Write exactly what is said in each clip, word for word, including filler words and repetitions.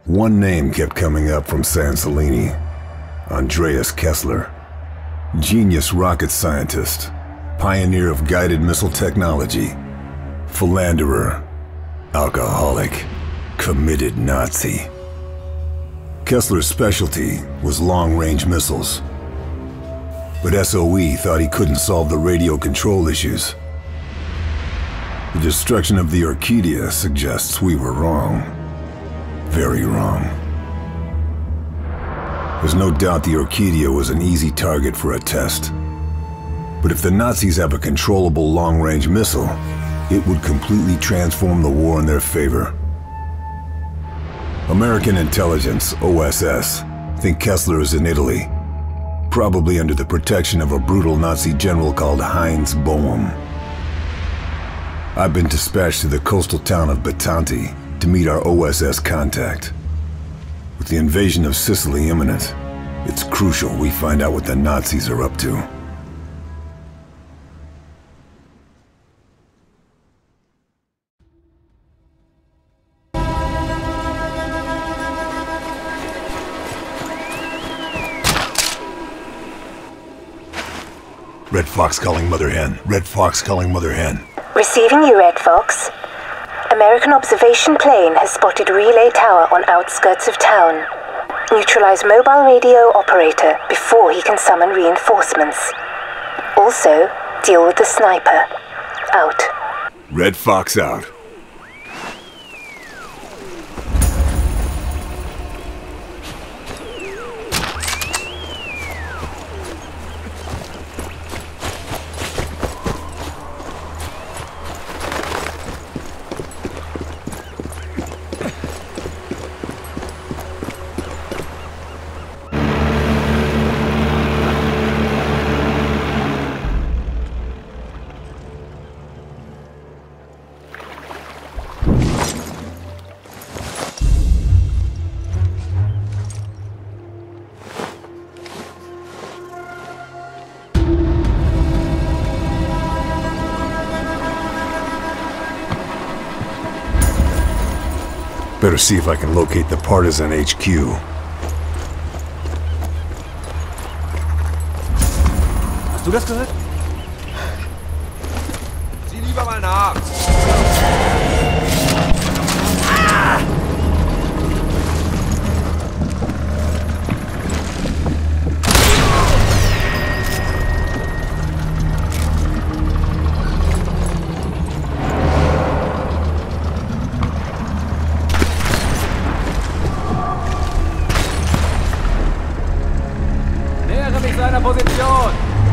One name kept coming up from San Celini. Andreas Kessler. Genius rocket scientist. Pioneer of guided missile technology. Philanderer. Alcoholic. Committed Nazi. Kessler's specialty was long-range missiles. But S O E thought he couldn't solve the radio control issues. The destruction of the Orchidia suggests we were wrong. Very wrong. There's no doubt the Orchidia was an easy target for a test. But if the Nazis have a controllable long-range missile, it would completely transform the war in their favor. American intelligence, O S S, think Kessler is in Italy, probably under the protection of a brutal Nazi general called Heinz Boehm. I've been dispatched to the coastal town of Bitani to meet our O S S contact. With the invasion of Sicily imminent, it's crucial we find out what the Nazis are up to. Red Fox calling Mother Hen. Red Fox calling Mother Hen. Receiving you, Red Fox. American observation plane has spotted relay tower on outskirts of town. Neutralize mobile radio operator before he can summon reinforcements. Also, deal with the sniper. Out. Red Fox out. Better see if I can locate the partisan H Q. Hast du das gehört? Sieh lieber mal nach. Seiner Position!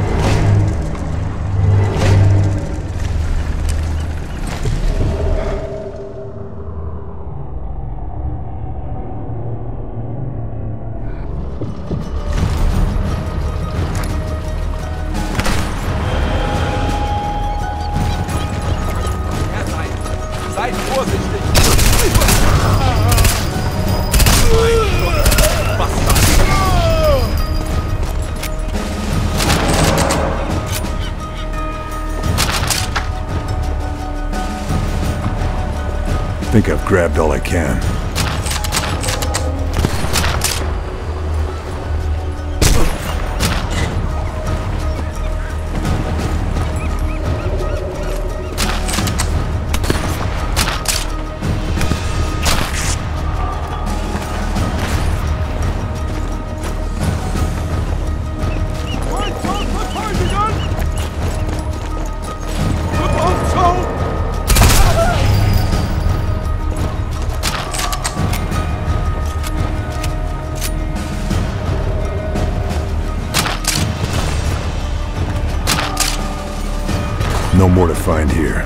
Ja, seid, seid vorsichtig! I think I've grabbed all I can. No more to find here.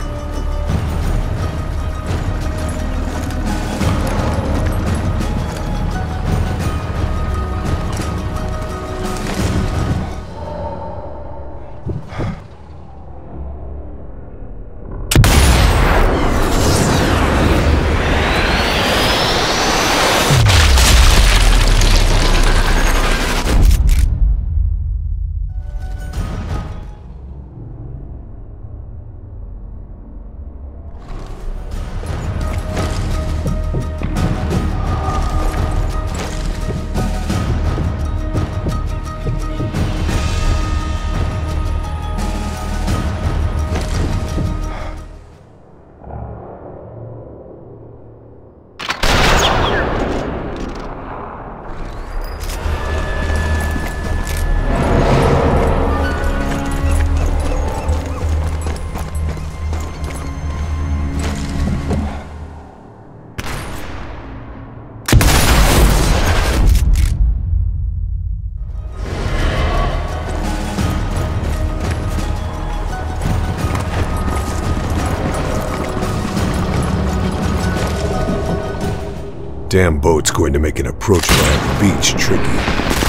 Damn boat's going to make an approach via the beach tricky.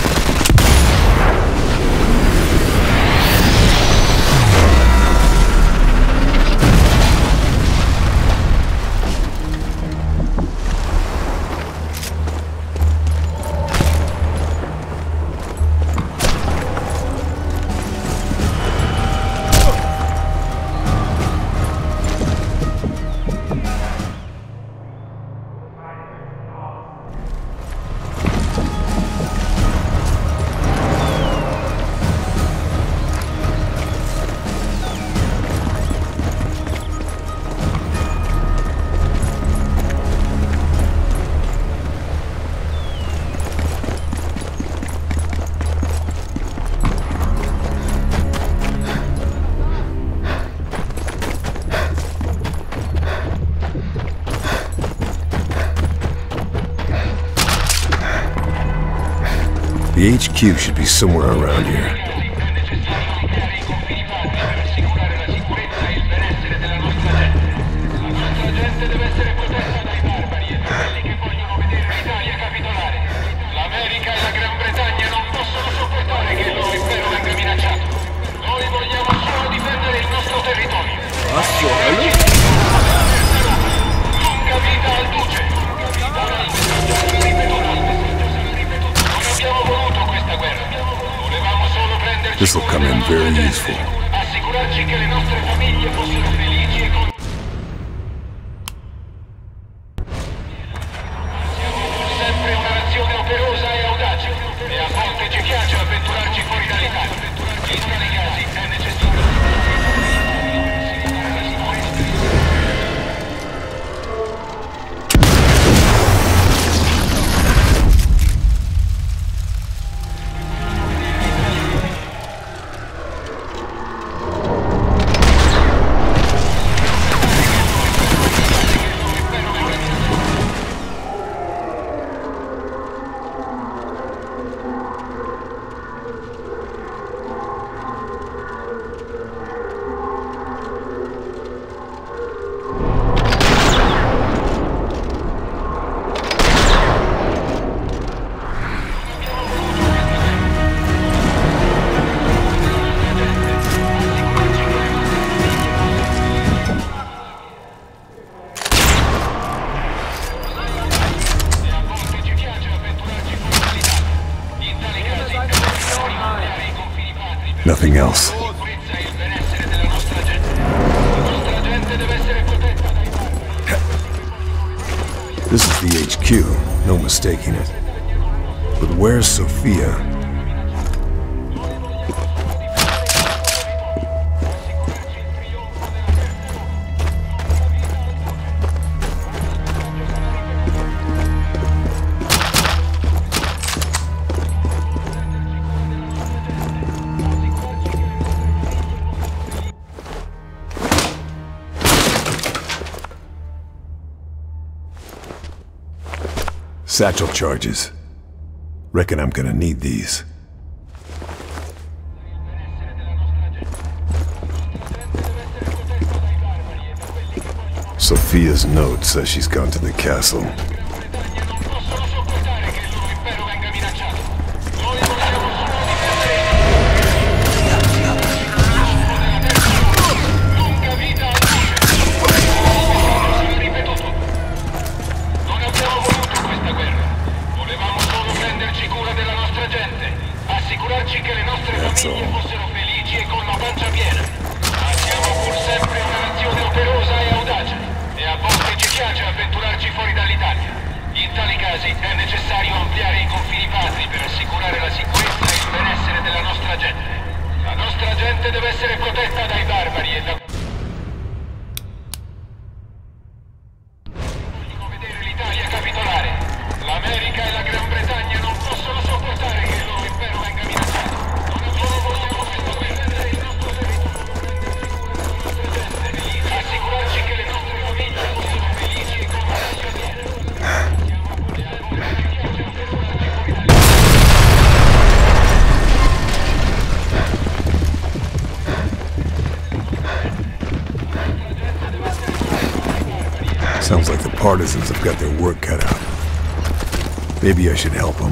The H Q should be somewhere around here. L'America e la Gran Bretagna non possono sopportare che il loro impero venga minacciato. Noi vogliamo solo difendere il nostro territorio. Lunga vita al duce! Ora il messaggio sarà ripetuto. Non abbiamo voluto questa guerra. Volevamo solo prenderci This'll come in very useful. assicurarci che le nostre famiglie fossero felici e contente. Siamo pur sempre una nazione operosa e audace e a volte ci piace avventurarci fuori dall'Italia. In tali casi è necessario. Nothing else. This is the H Q, no mistaking it. But where's Sophia? Satchel charges. Reckon I'm gonna need these. Sophia's note says she's gone to the castle. Assicurarci che le nostre famiglie fossero felici e con la pancia piena. Ma siamo pur sempre una nazione operosa e audace e a volte ci piace avventurarci fuori dall'Italia. In tali casi è necessario ampliare i confini patri per assicurare la sicurezza e il benessere della nostra gente. La nostra gente deve essere protetta dai barbari e da... Vogliono vedere l'Italia capitolare. L'America e la Gran Bretagna non possono sopportare che il loro impero venga minacciato. Non abbiamo voluto difendere il nostro territorio. Assicurarci che le nostre famiglie fossero felici e con la pancia piena. Sounds like the partisans have got their work cut out. Maybe I should help him.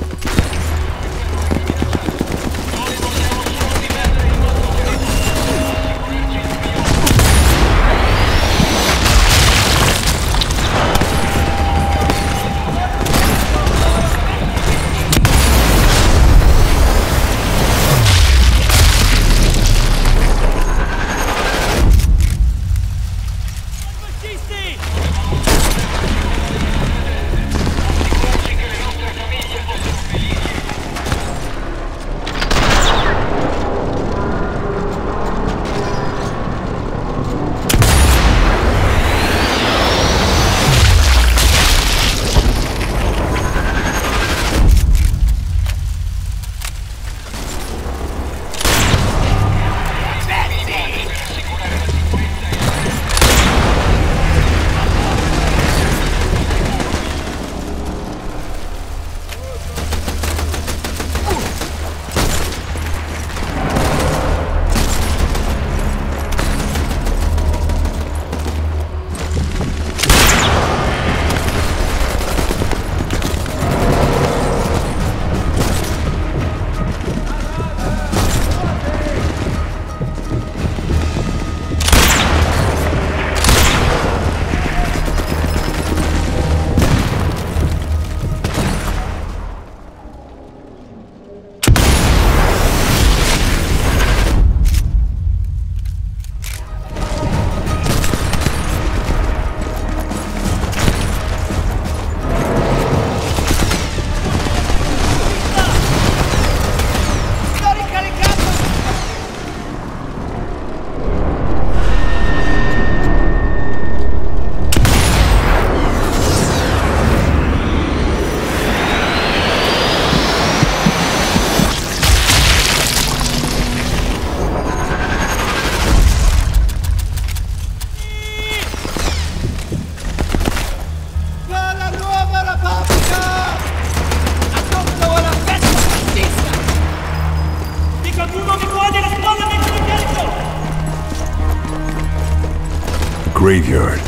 Graveyard.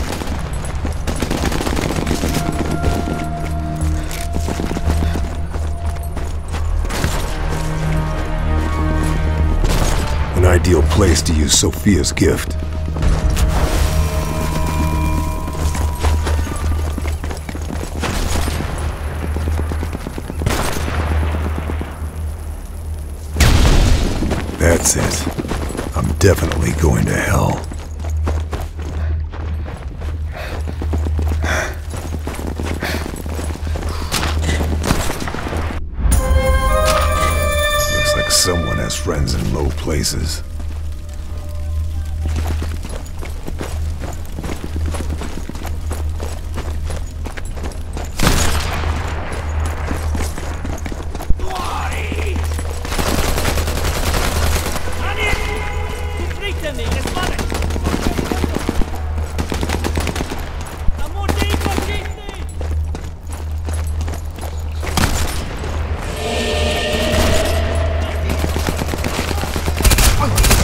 An ideal place to use Sophia's gift. That's it. I'm definitely going to hell. Someone has friends in low places. Oh!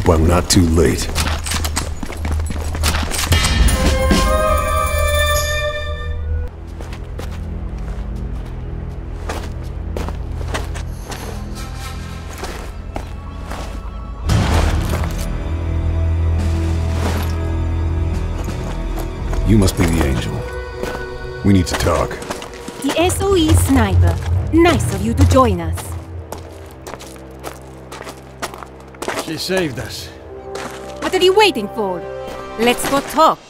hope I'm not too late. You must be the angel. We need to talk. The S O E sniper. Nice of you to join us. She saved us. What are you waiting for? Let's go talk.